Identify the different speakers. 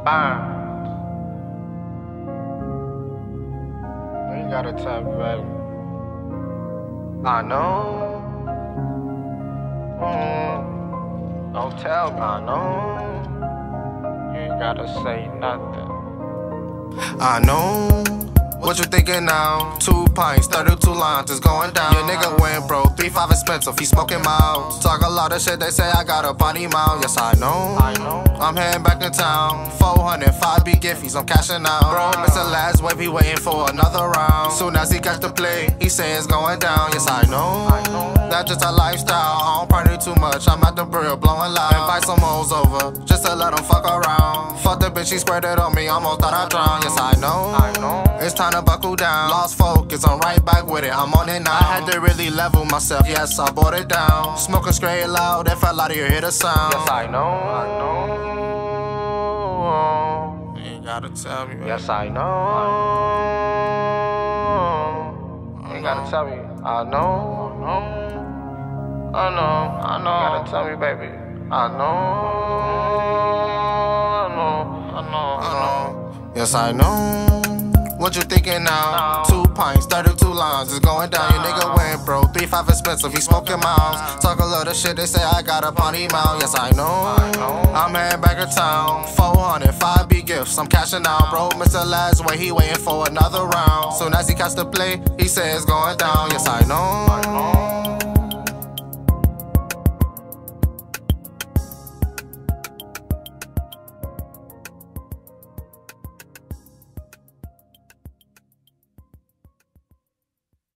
Speaker 1: Bang. You ain't gotta tell me, baby. I know. Don't tell me, I know. You ain't gotta say nothing. I know. What you thinking now? 2 pints, 32 lines, it's going down. Your nigga went broke, 3-5 expensive, he smoking miles. Talk a lot of shit, they say I got a bunny mouth. Yes, I know. I'm heading back to town. 405 big giffies, I'm cashing out. Bro, missed the last wave, he waiting for another round. Soon as he catch the play, he say it's going down. Yes, I know. That's just a lifestyle. I don't party too much, I'm at the grill blowing loud. Invite some hoes over, just to let them fuck around. Fuck the bitch, she spread it on me, almost thought I drowned. Yes, I know. It's time to buckle down. Lost focus, I'm right back with it, I'm on it now. I had to really level myself, yes, I brought it down. Smoking straight loud, if I lie to you, hear the sound. Yes, I know. You ain't gotta tell me, baby. Yes, I know. You ain't gotta tell me. I know. You gotta tell me, baby. I know. Yes, I know. What you thinking now? 2 pints, 32 lines, it's going down. Your nigga went broke, 3-5 expensive, he smoking miles. Talk a lot of shit, they say I got a bunny mouth. Yes, I know. I'm heading back to town. 405 big gifts, I'm cashing out. Bro, missed the last way, he waiting for another round. Soon as he catch the play, he say it's going down. Yes, I know.